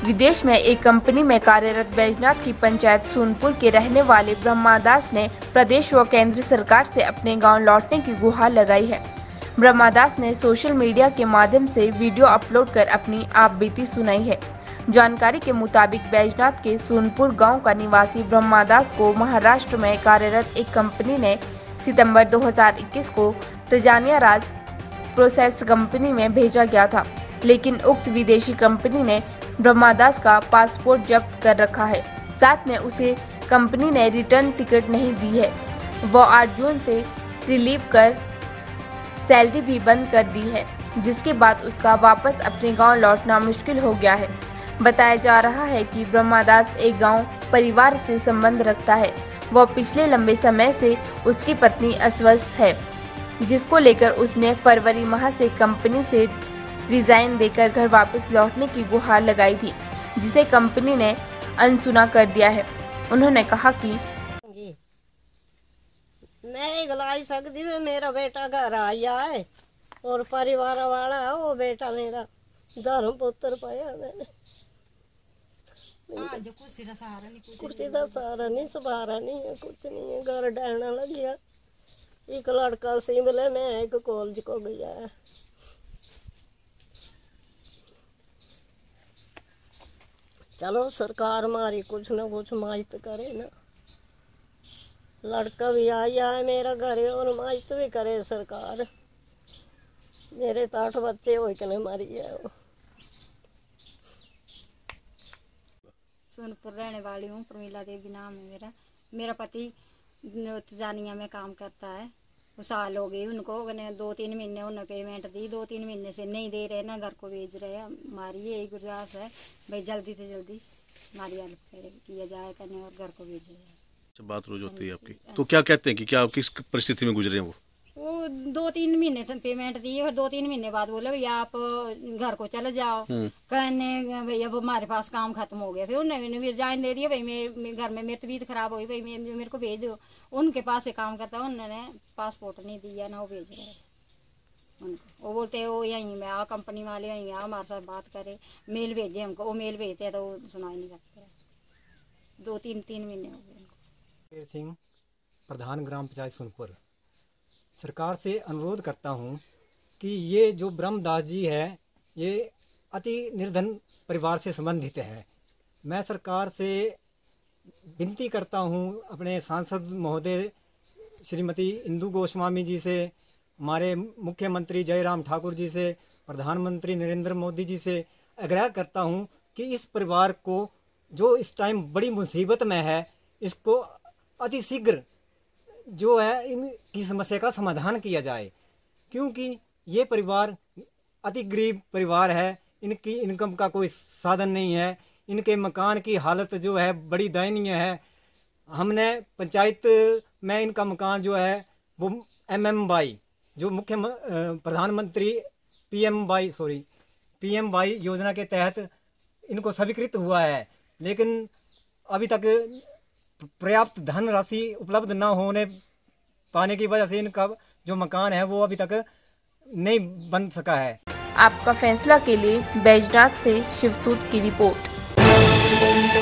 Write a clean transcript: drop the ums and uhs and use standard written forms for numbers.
विदेश में एक कंपनी में कार्यरत बैजनाथ की पंचायत सोनपुर के रहने वाले ब्रह्मादास ने प्रदेश व केंद्र सरकार से अपने गांव लौटने की गुहार लगाई है। ब्रह्मादास ने सोशल मीडिया के माध्यम से वीडियो अपलोड कर अपनी आपबीती सुनाई है। जानकारी के मुताबिक बैजनाथ के सोनपुर गांव का निवासी ब्रह्मादास को महाराष्ट्र में कार्यरत एक कंपनी ने सितंबर 2021 को तंजानिया राज प्रोसेस कंपनी में भेजा गया था, लेकिन उक्त विदेशी कंपनी ने ब्रह्मादास का पासपोर्ट जब्त कर रखा है। साथ में उसे कंपनी ने रिटर्न टिकट नहीं दी है। वो 8 जून से रिलीव कर सैलरी भी बंद कर दी है, जिसके बाद उसका वापस अपने गांव लौटना मुश्किल हो गया है। बताया जा रहा है कि ब्रह्मादास एक गांव परिवार से संबंध रखता है। वह पिछले लंबे समय से उसकी पत्नी अस्वस्थ है, जिसको लेकर उसने फरवरी माह से कंपनी से रिजाइन देकर घर वापस लौटने की गुहार लगाई थी, जिसे कंपनी ने अनसुना कर दिया है। उन्होंने कहा कि नहीं गलाई सकती है, मेरा बेटा घर आया है और परिवार वाला है, वो बेटा मेरा धर्म पुत्र पाया मैंने। कुर्सी का सहारा नहीं, सहारा नहीं है, कुछ नहीं है। घर डहना लग गया। एक लड़का सिमले में एक कॉलेज को गया है। चलो सरकार हमारी कुछ न कुछ मदद करे ना। लड़का भी आया है मेरा घर और मदद भी करे सरकार। मेरे तो 8 बच्चे हो के मरी है। वो सोनपुर रहने वाली हूँ, प्रमीला देवी नाम है मेरा। मेरा पति तंजानिया में काम करता है। वो साल हो गई उनको, 2-3 महीने उन्होंने पेमेंट दी, 2-3 महीने से नहीं दे रहे ना, घर को भेज रहे हैं। हमारी यही गुजारिश है भाई जल्दी से जल्दी हमारी हेल्प किया जाए करने और घर को भेजा जाए। बात रोज होती है आपकी, तो क्या कहते हैं कि क्या किस परिस्थिति में गुजरे हैं वो 2-3 महीने तक पेमेंट दी और 2-3 महीने बाद बोले भैया आप घर को चले जाओ। कहने भैया अब हमारे पास काम खत्म हो गया। फिर उन्होंने रिजाइन दे दिया, भाई मेरे घर में मेरी तबीयत खराब हुई, भाई मेरे को भेज दो। उनके पास से काम करता है, उन्होंने पासपोर्ट नहीं दिया ना वो भेज रहे उनको। वो बोलते वो यहीं में आ, कंपनी वाले यहीं आ, हमारे साथ बात करे, मेल भेजे हमको। वो मेल भेजते हैं तो वो सुनाई नहीं करते। 2-3 महीने हो गए उनको। सिंह, प्रधान ग्राम पंचायत सोनपुर। सरकार से अनुरोध करता हूं कि ये जो ब्रह्मदास जी है ये अति निर्धन परिवार से संबंधित है। मैं सरकार से विनती करता हूं, अपने सांसद महोदय श्रीमती इंदु गोस्वामी जी से, हमारे मुख्यमंत्री जयराम ठाकुर जी से, प्रधानमंत्री नरेंद्र मोदी जी से आग्रह करता हूं कि इस परिवार को जो इस टाइम बड़ी मुसीबत में है, इसको अतिशीघ्र जो है इनकी समस्या का समाधान किया जाए, क्योंकि ये परिवार अति गरीब परिवार है। इनकी इनकम का कोई साधन नहीं है। इनके मकान की हालत जो है बड़ी दयनीय है। हमने पंचायत में इनका मकान जो है वो MMY जो प्रधानमंत्री PMY योजना के तहत इनको स्वीकृत हुआ है, लेकिन अभी तक पर्याप्त धनराशि उपलब्ध न होने पाने की वजह से इनका जो मकान है वो अभी तक नहीं बन सका है। आपका फैसला के लिए बैजनाथ से शिवसूत की रिपोर्ट।